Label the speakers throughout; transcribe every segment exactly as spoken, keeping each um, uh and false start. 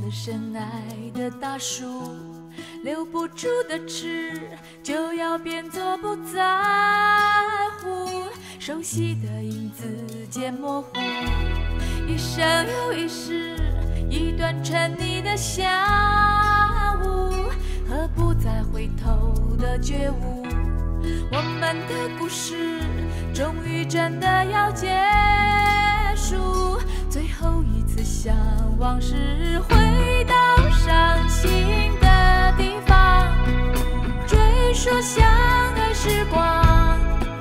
Speaker 1: 深爱的大树，留不住的痴，就要变作不在乎。熟悉的影子渐模糊，一生又一世，一段沉溺的下午，和不再回头的觉悟。我们的故事终于真的要结束，最后一次向往事回到伤心的地方，追溯相爱时光，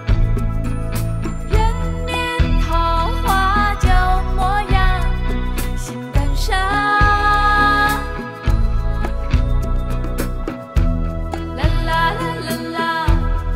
Speaker 1: 人面桃花旧模样，心感伤。啦啦啦啦啦。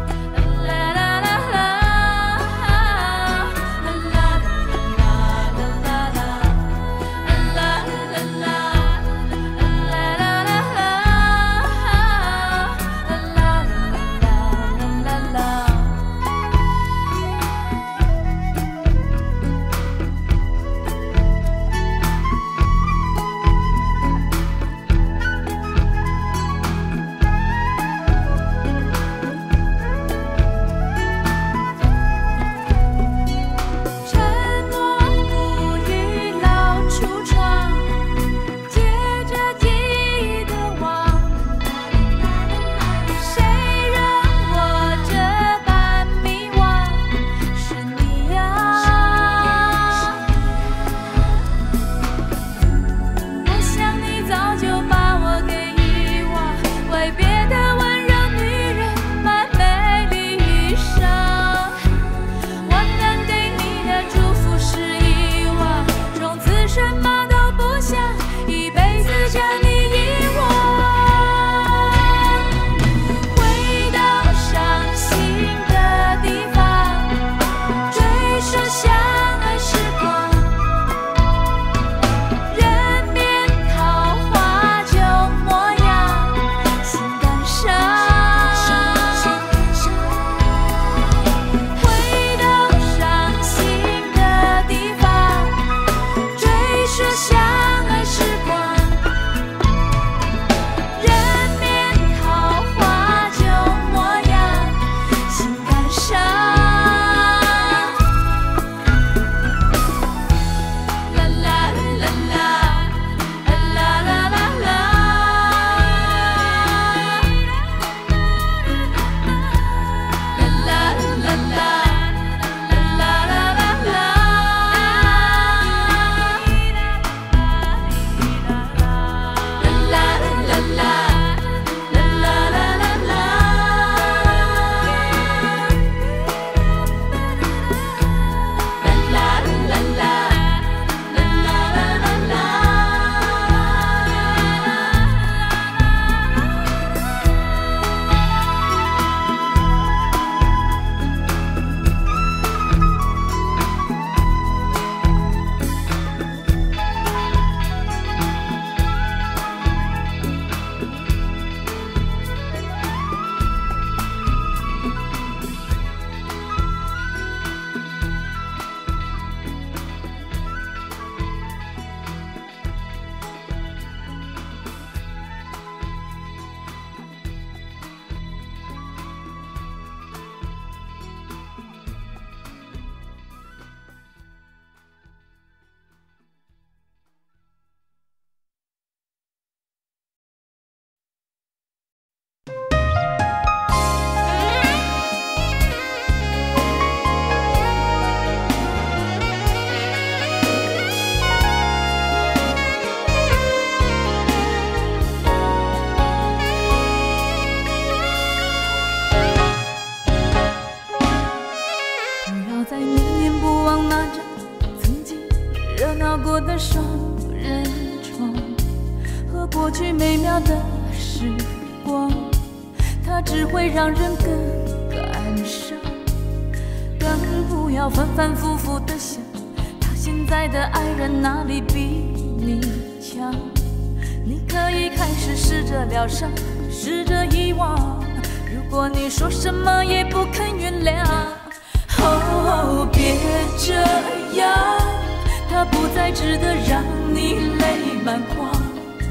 Speaker 1: 双人床和过去美妙的时光，它只会让人更感伤。更不要反反复复的想，他现在的爱人哪里比你强？你可以开始试着疗伤，试着遗忘。如果你说什么也不肯原谅，哦，别这样，他不再值得让你泪满眶。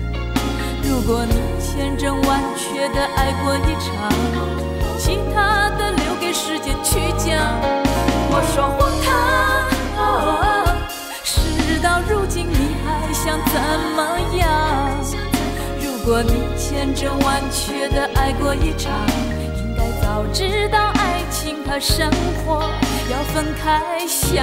Speaker 1: 果你千真万确的爱过一场，其他的留给时间去讲。我说荒唐，哦，事到如今你还想怎么样？如果你千真万确的爱过一场，应该早知道爱情和生活要分开想。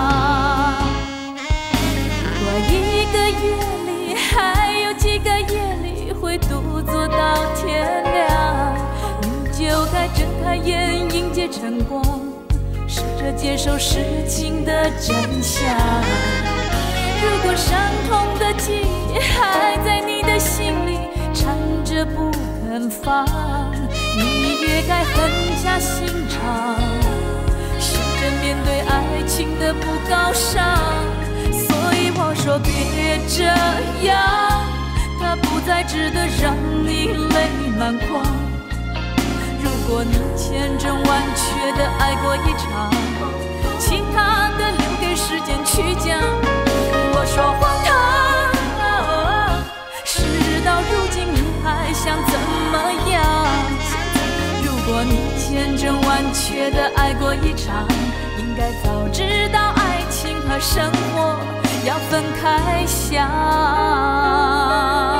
Speaker 1: 如果一个夜里还有几个夜里会独坐到天亮，你就该睁开眼迎接晨光，试着接受事情的真相。如果伤痛的记忆还在你的心里缠着不肯放，你也该狠下心肠，试着面对爱情的不高尚。所以我说别这样，它不再值得让你泪满眶。如果你千真万确的爱过一场，其他的留给时间去讲。我说荒唐，事到如今你还想怎么样？如果你千真万确的爱过一场，应该早知道爱情和生活要分开想。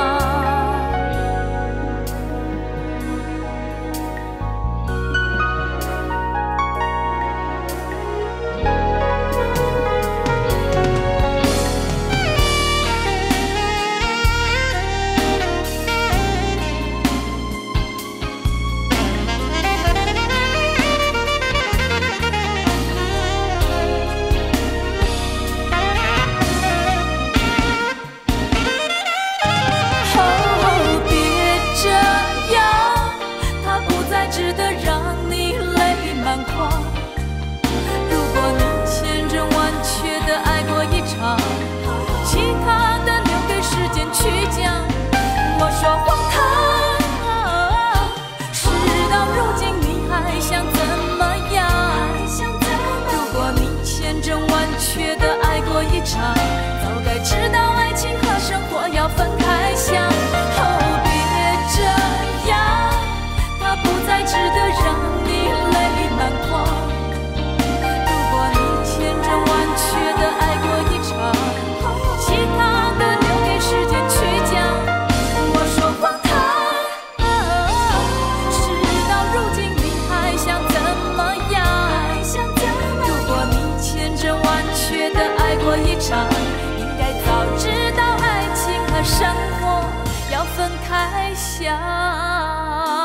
Speaker 1: 早该知道爱情和生活要分开想。哦，别这样，它不再值得让你泪满眶。如果你千真万确的爱过一场，其他的留给时间去讲。我说荒唐，事到如今你还想怎么样？如果你千真万确的爱过一场，应该早知道爱情和生活要分开想。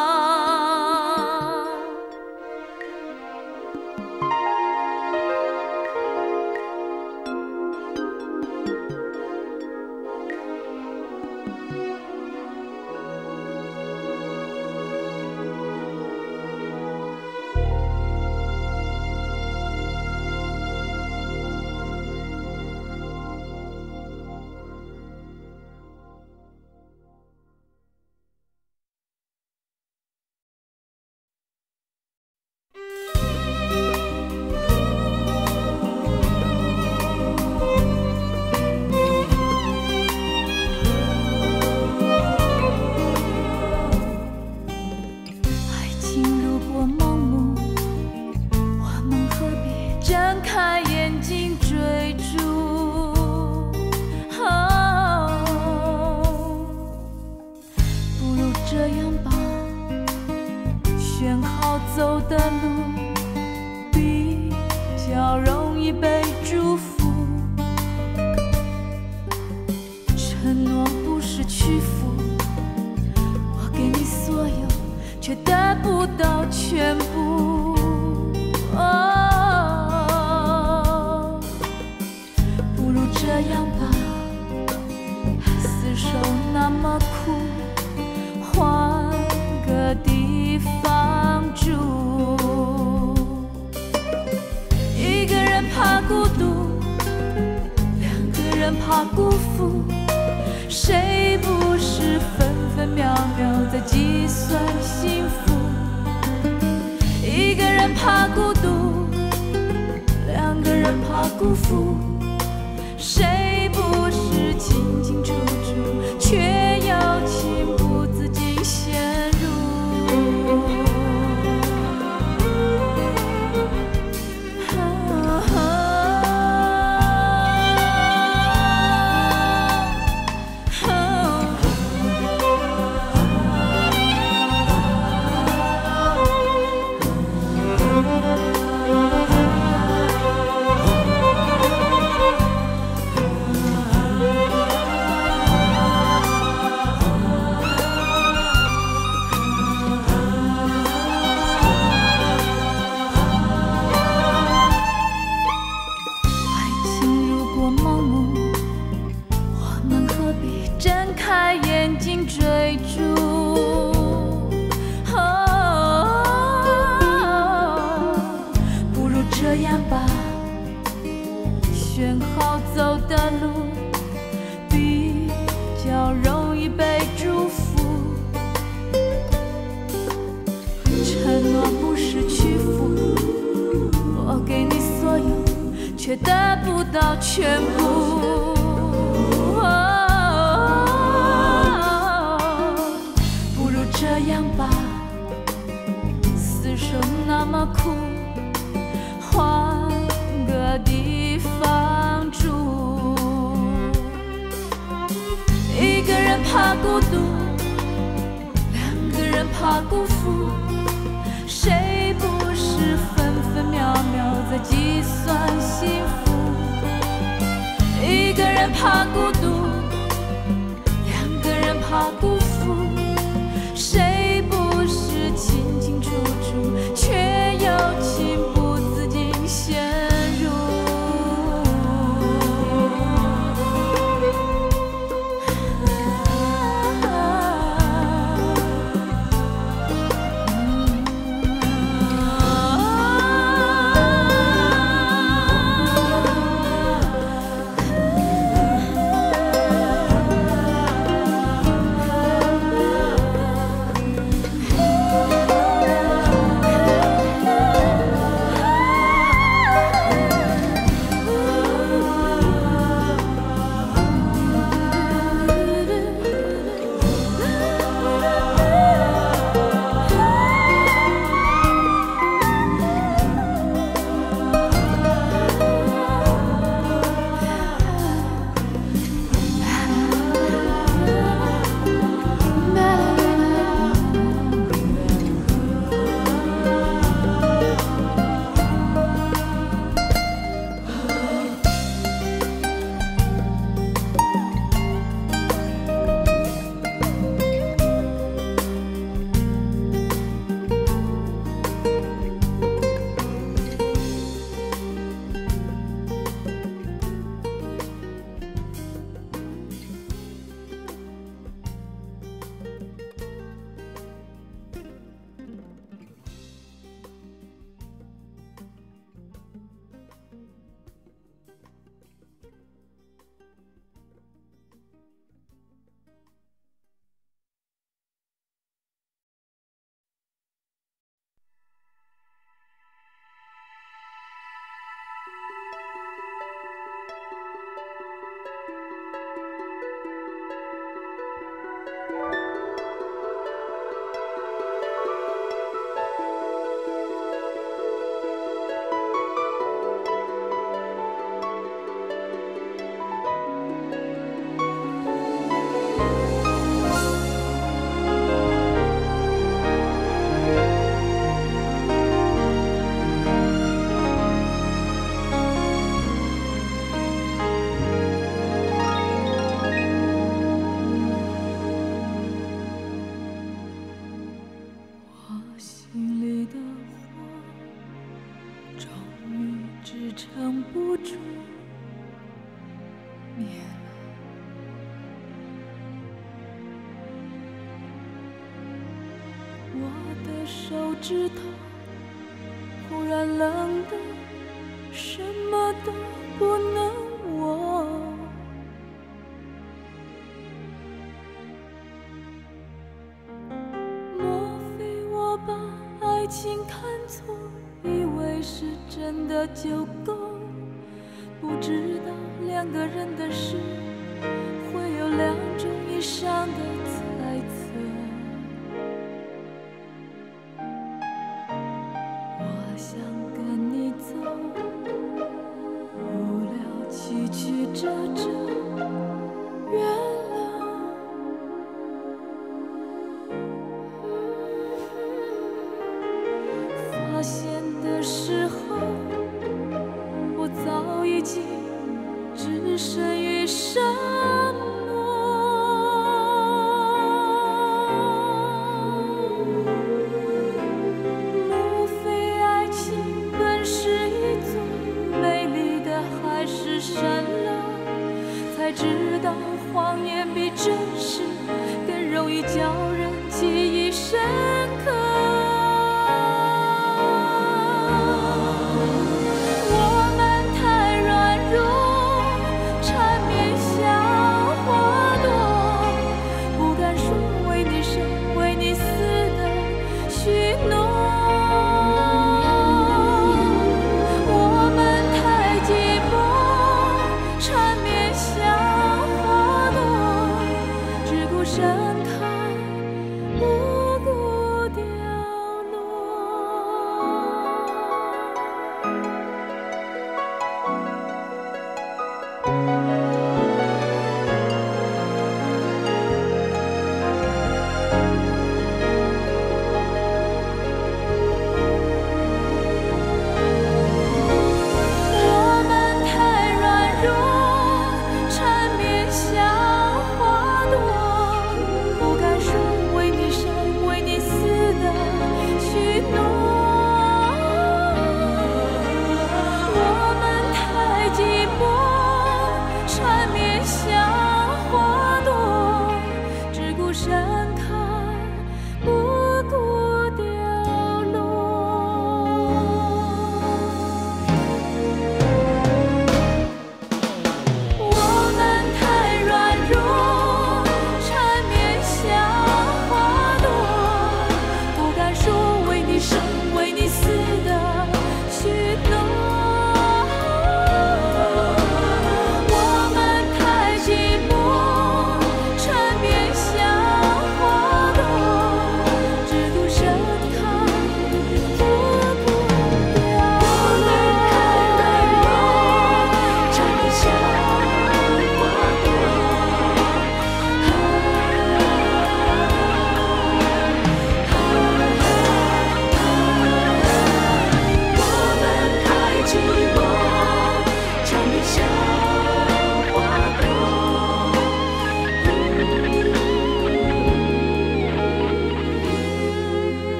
Speaker 1: 走的路比较容易被祝福，承诺不是屈服，我给你所有，却得不到全部。哦，不如这样吧，厮守那么苦，换个地方住。一个人怕孤独，两个人怕辜负，谁不是分分秒秒在计算幸福？一个人怕孤独，两个人怕辜负，谁不是清清楚楚，却又清不却得不到全部。不如这样吧，厮守那么苦，换个地方住。一个人怕孤独，两个人怕辜负，谁不是分分秒秒在计算幸福？一个人怕孤独，两个人怕辜负，谁不是清清楚楚，却又情不自禁陷入？撑不住，灭了。我的手指头忽然冷得什么都不能握。莫非我把爱情看错？以为是真的就够，不知道两个人的事会有两种以上的猜测。我想跟你走，不料曲曲折折，远了。发现的时候，我早已经置身于沙漠。莫非爱情本是一座美丽的海市蜃楼？才知道谎言比真实更容易叫人记忆深刻。我们太寂寞。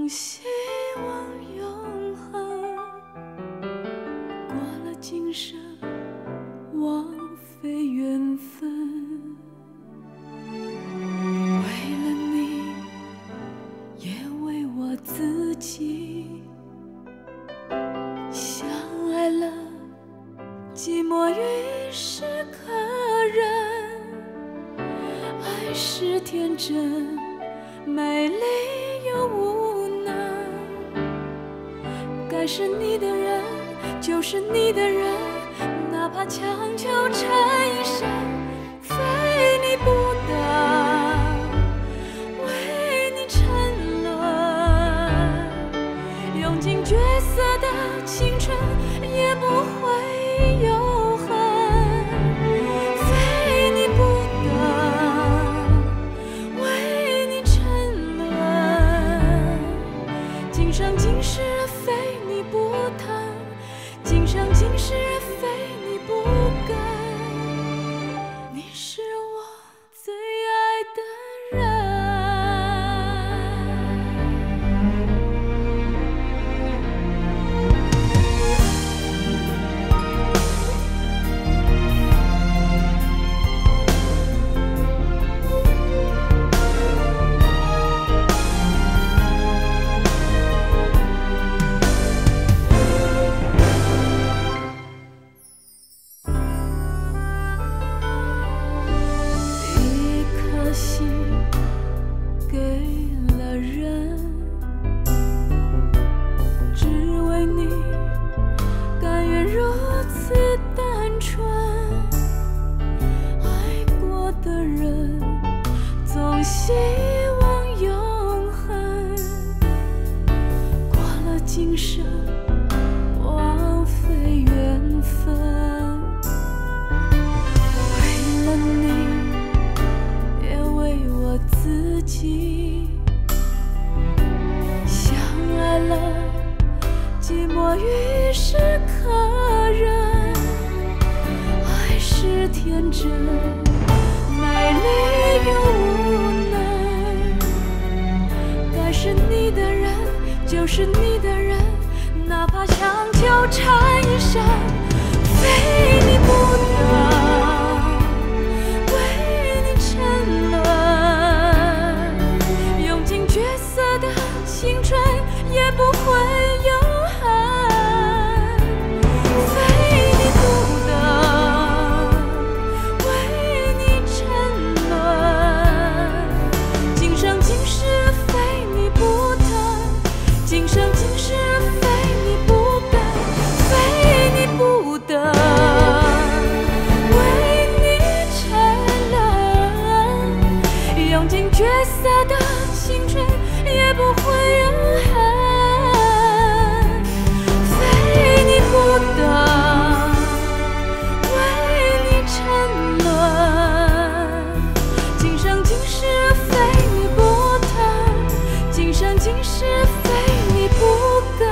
Speaker 1: 总希望永恒，过了今生，枉费缘分。为了你，也为我自己，相爱了，寂寞于是可忍。爱是天真，美丽又无能。该是你的人，就是你的人，哪怕强求缠一生，非你不得。为你沉沦，用尽绝色的青春，也不会有恨。非你不得，为你沉沦，今生今世非你不疼，今生今世非你不该。你是我最爱的人。一颗心给了人，只为你，甘愿如此单纯。爱过的人，总希望永恒。过了今生，枉费缘分。为了你，也为我自己，相爱了，寂寞于是可忍。爱是天真，美丽又无能。该是你的人，就是你的人，哪怕强求缠一生，非你不得。为你沉沦，用尽绝色的青春，也不会有恨。非你不得，为你沉沦，今生今世非你不疼，今生今世非你不该。非你不得，为你沉沦，用尽绝色的青春，也不会有恨。非你不得，为你沉沦，今生今世非你不疼，今生今世非你不该。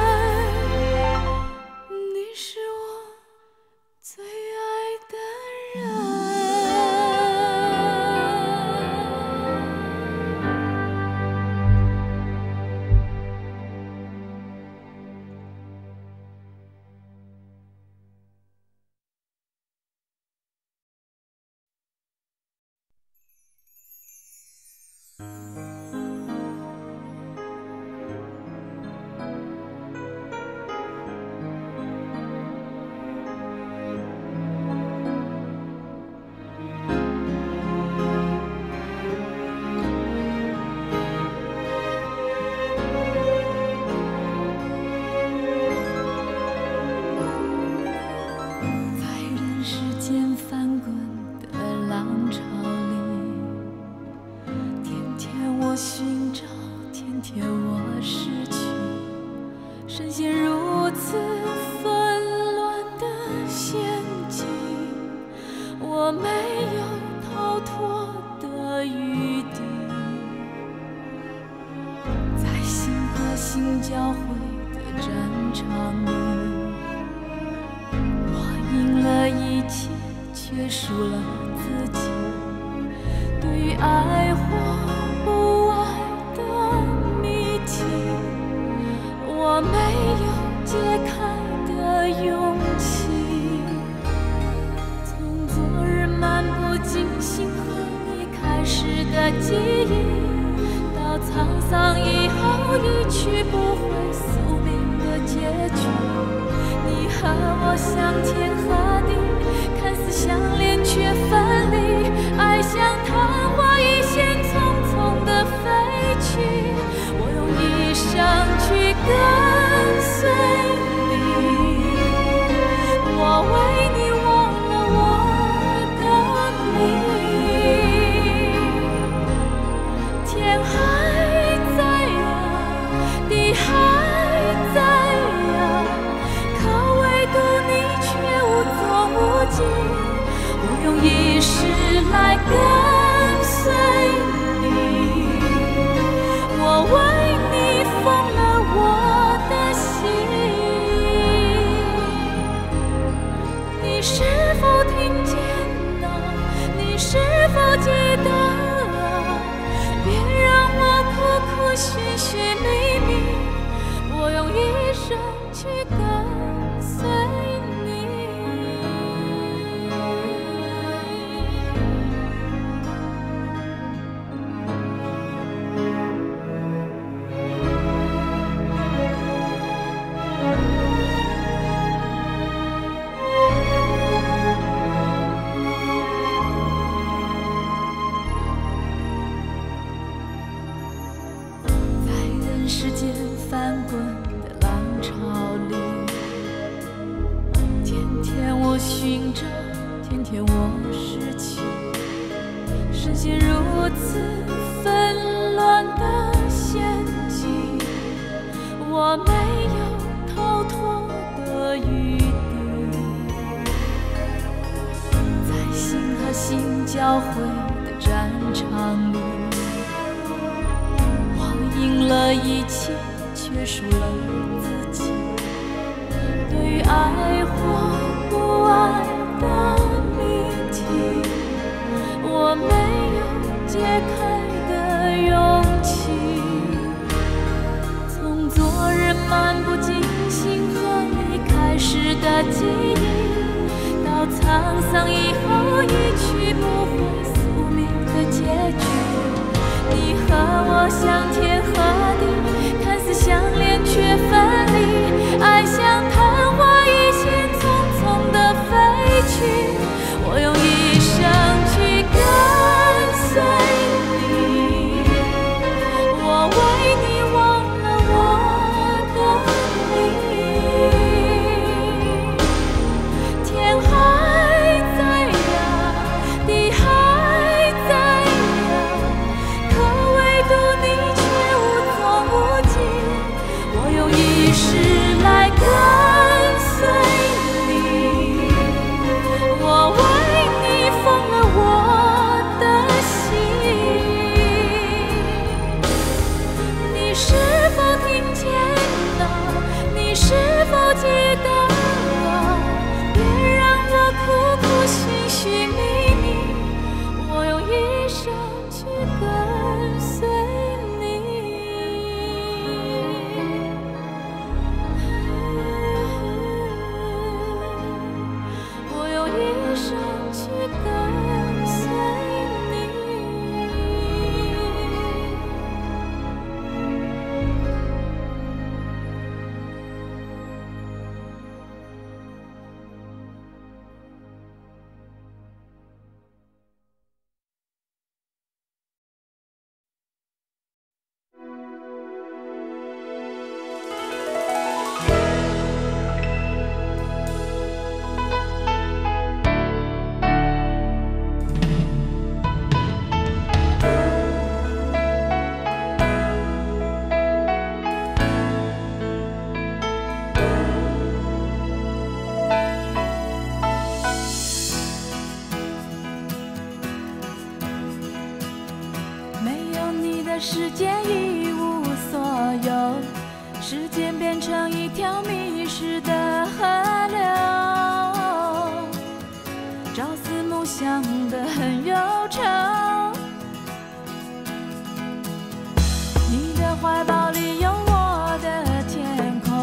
Speaker 1: 你是我最爱的人。在人世间翻滚的浪潮里，天天我寻找，天天我失去，深陷如此纷乱的陷阱，我没有逃脱的余地。在心和心交汇的战场里，我赢了一切，却输了自己。对于爱或不爱的谜题， 我没有解开的勇气。从昨日漫不经心和你开始的记忆，到沧桑以后一去不回宿命的结局。你和我像天和地，看似相连却分离，爱像昙花一现匆匆地飞去。我用一生去跟随你，我为你忘了我的名。天还在呀，地还在呀，可唯独你却无踪无迹。我用一世来跟随你，我为你疯了我的心。你是否听见啊？你是否记得啊？别让我苦苦寻寻觅觅，我用一生去跟随你。世间翻滚的浪潮里，天天我寻找，天天我失去，深陷如此纷乱的陷阱，我没有逃脱的余地。在心和心交汇的战场里，赢了一切，却输了自己。对于爱或不爱的谜题，我没有解开的勇气。从昨日漫不经心和你开始的记忆，到沧桑以后一去不回宿命的结局。你和我像天和地，看似相连却分离，爱像昙花一现匆匆地飞去。我用一生去跟随你，我为你忘了我的名。天还在呀，地还在呀，可唯独你却无踪无迹。我用一世来跟随你，我为你疯了我的心。你是否听见啊？你是否记得啊？别让我苦苦寻寻觅觅，我用一生去跟随你。我用一生去跟随你。世界一无所有，时间变成一条迷失的河流，朝思暮想的很忧愁。你的怀抱里有我的天空，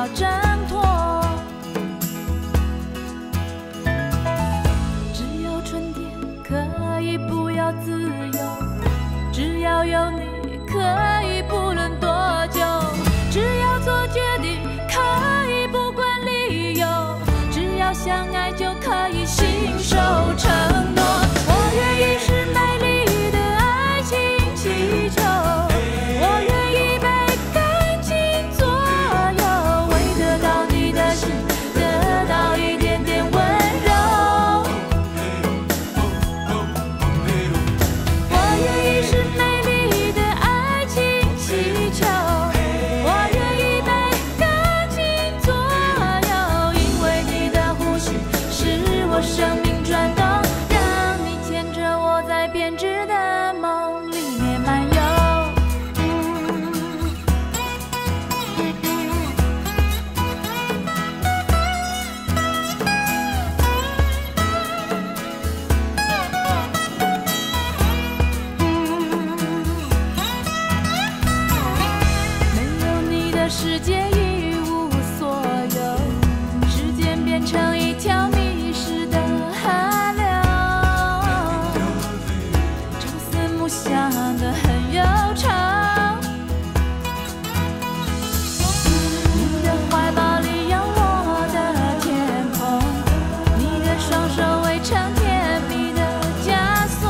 Speaker 1: 要挣脱。只要春天可以不要自由，只要有你可以不论多久，只要做决定可以不管理由，只要相爱就可以信守承诺。我愿意是美丽的爱情气球，我愿意被感情左右，为得到你的心，得到一点点温柔。我愿意是美丽的爱情气球，我愿意被感情左右，因为你的呼吸是我生命转动，让你牵着我在编织的梦里面漫游。没有你的世界一无所有，时间变成一条迷失的河流，朝思暮想的很忧愁。你的怀抱里有我的天空，你的双手围成甜蜜的枷锁，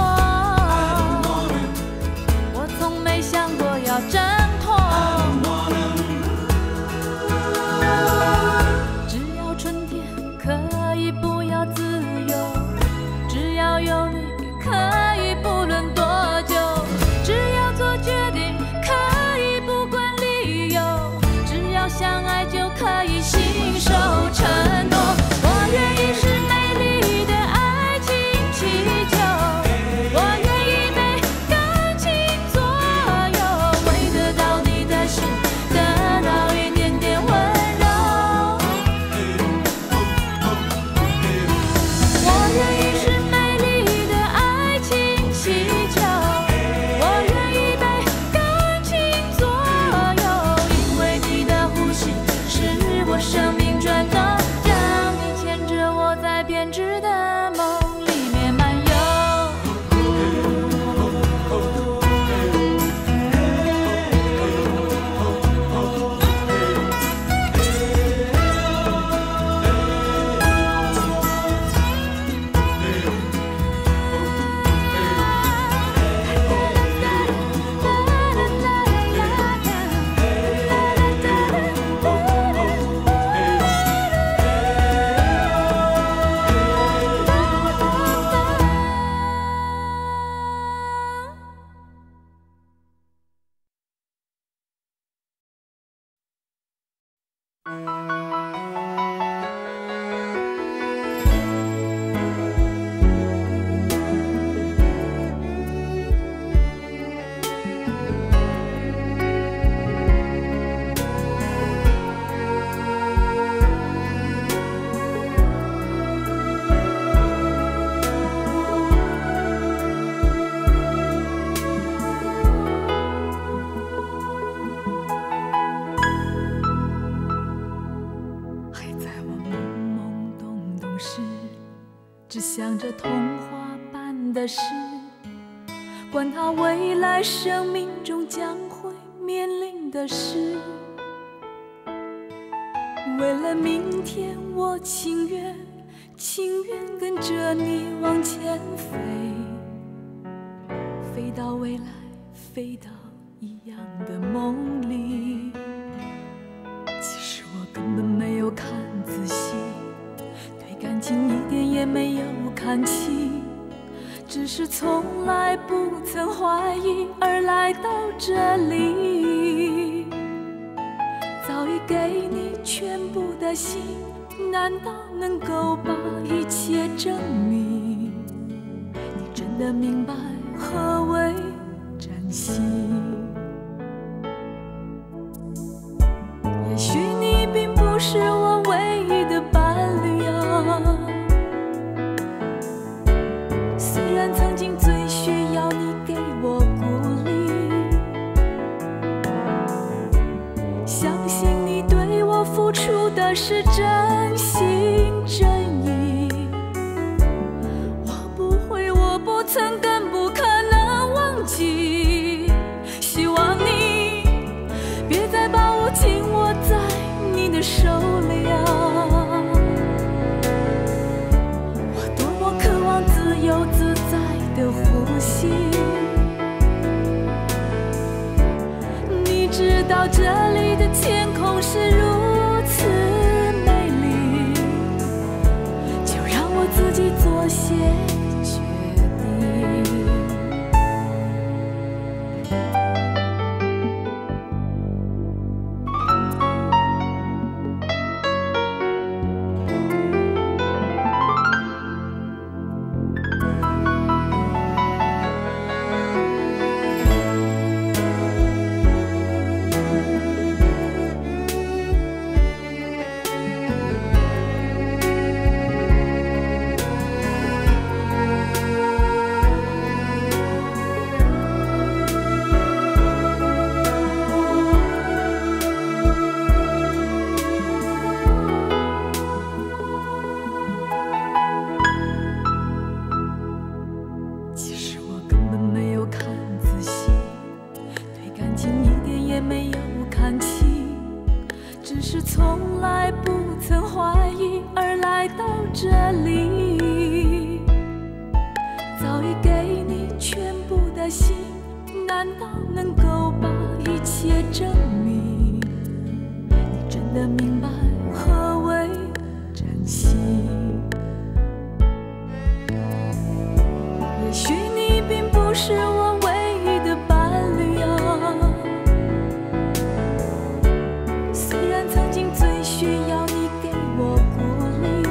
Speaker 1: 我从没想过要挣脱。只要春天可以不要自由，只要有你可以不论多久，只要做决定可以不管理由，只要相爱就可以信守承诺。我愿意是美丽的爱情气球，我愿意被感情左右，为得到你的心，得到一点点温柔。我愿意是美丽的爱情气球，我愿意被感情左右，因为你的呼吸是我生命转动，让你牵着我在编织的梦里面漫游。还在我懵懵懂懂时，只想着童话般的事，管他未来生命中将会面临的事。为了明天，我情愿情愿跟着你往前飞，飞到未来，飞到一样的梦里。其实我根本没有看仔细，对感情一点也没有看清，只是从来不曾怀疑而来到这里。早已给你全部的心，难道能够把一切证明？你真的明白何为珍惜？也许你并不是我唯一的伴侣啊，虽然曾经最需要你给我鼓励，相信你对我付出道能够把一切证明？你真的明白何为真心？也许你并不是我唯一的伴侣啊，虽然曾经最需要你给我鼓励，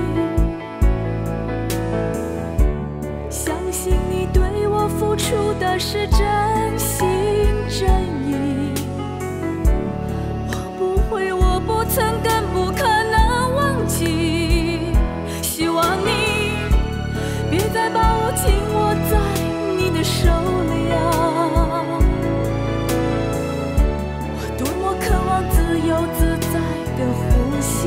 Speaker 1: 相信你对我付出的是真心真意。我不会，我不曾，更不可能忘记。希望你别再把我紧握在你的手里啊！我多么渴望自由自在的呼吸。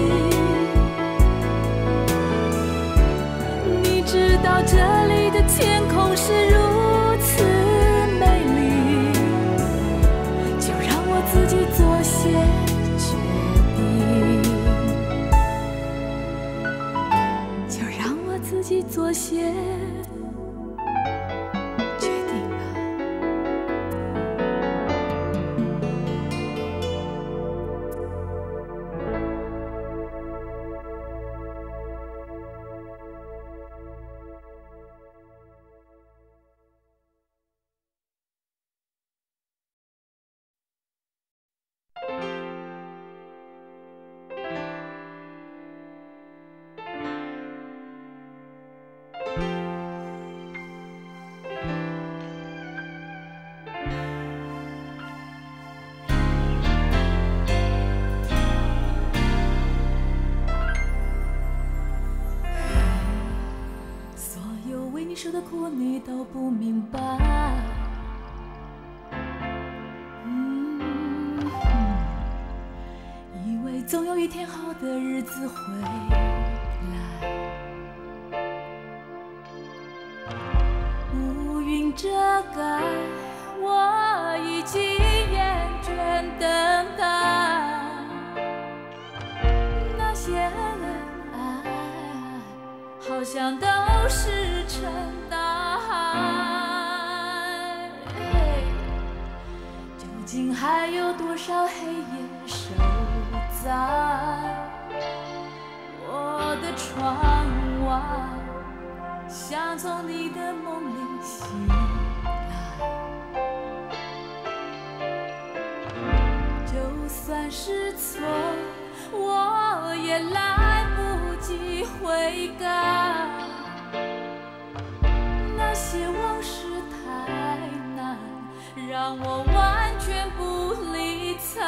Speaker 1: 你知道这里的天空是如此美丽，就让我自己做些决定，就让我自己做些决定吧。所有为你受的苦，你都不明白。嗯，以为总有一天好的日子会来，乌云遮盖，我已经厌倦等待。那些恩爱，好像都石沉大海。究竟还有多少黑夜守在我的窗外，想从你的梦里醒来。就算是错，我也来不及悔改。那些往事太难，让我完全不理睬。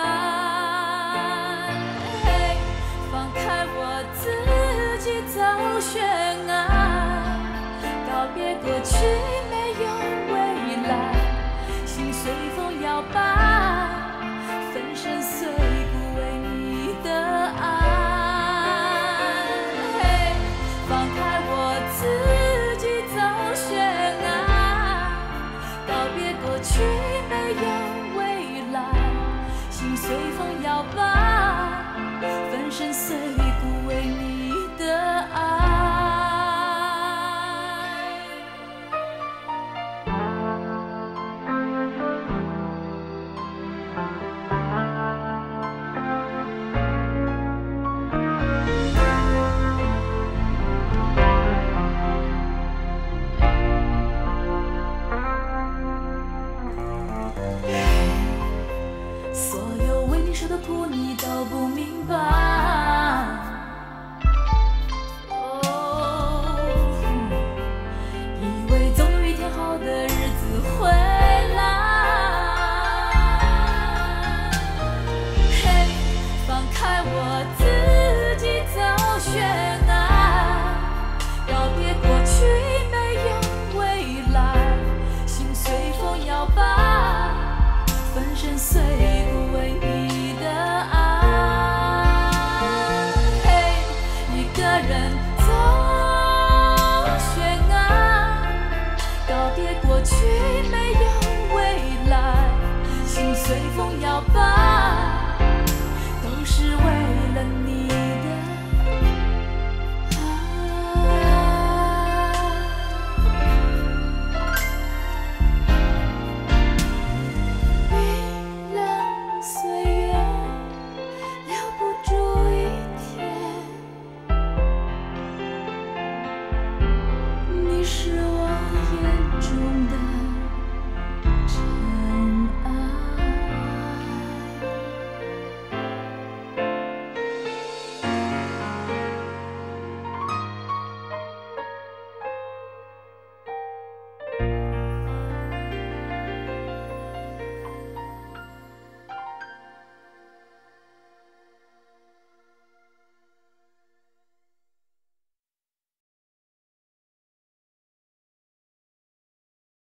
Speaker 1: 放开我自己走悬崖，告别过去没有未来，心随风摇摆，粉身碎骨为你的爱。放开我自己走悬崖，告别过去没有未来，心随风摇摆，粉身碎骨为你的爱。所有为你受的苦，你都不明白。